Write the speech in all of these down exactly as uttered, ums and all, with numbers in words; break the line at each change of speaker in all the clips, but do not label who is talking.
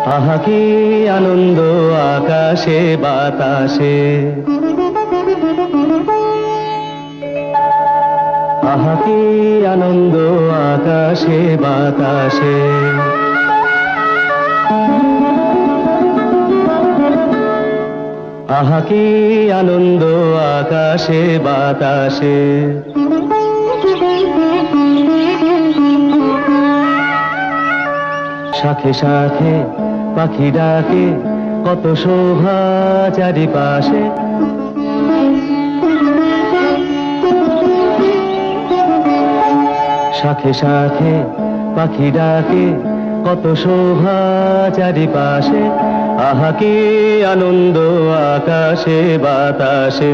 আহা কি আনন্দ আকাশে বাতাসে, আহা কি আনন্দ আকাশে বাতাসে। আহা কি আনন্দ আকাশে বাতাসে। শাখে শাখে পাখি ডাকে, কত শোভা চারিপাশে। শাখে শাখে পাখি ডাকে, কত শোভা চারিপাশে। আহা কি আনন্দ আকাশে বাতাসে।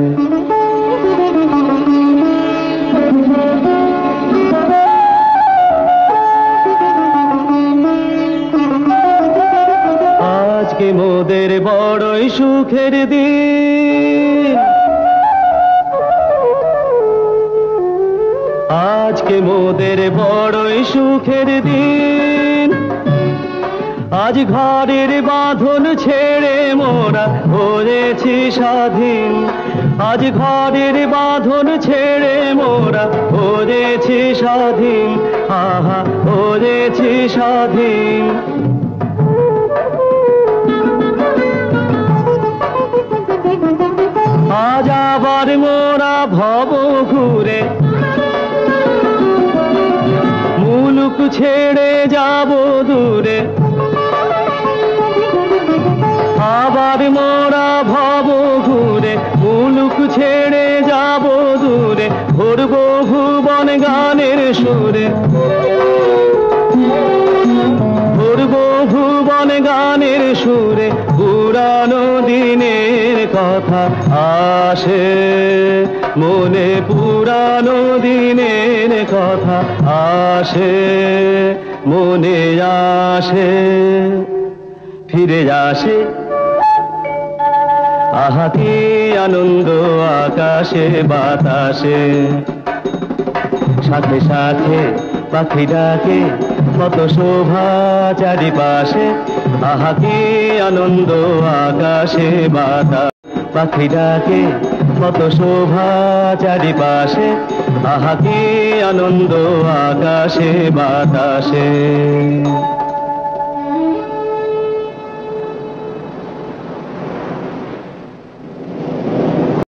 আজকে মোদের বড়ই সুখের দিন, আজকে মোদের বড়ই সুখের দিন। আজ ঘরের বাঁধন ছেড়ে মোরা হয়েছি স্বাধীন। আজ ঘরের বাঁধন ছেড়ে মোরা হয়েছি স্বাধীন। আহা হয়েছি স্বাধীন। আজ আবার মোরা ভব ঘুরে মুলুক ছেড়ে যাব দূরে। আবার মোরা ভব ঘুরে মুলুক ছেড়ে যাব দূরে। ভরব ভুবন গানের সুরে, ভরব ভুবন গানের সুরে। পুরানো দিনের কথা আসে মনে, পুরানো দিনের কথা আসে মনে। আসে ফিরে আসে। আহা কি আনন্দ আকাশে বাতাসে। সাথে সাথে পাখি ডাকে, কত শোভা চারিপাশে। আহা কি আনন্দ আকাশে বাতাসে। পাখি ডাকে, কত শোভা চারিপাশে। আহা কি আনন্দ আকাশে বাতাসে।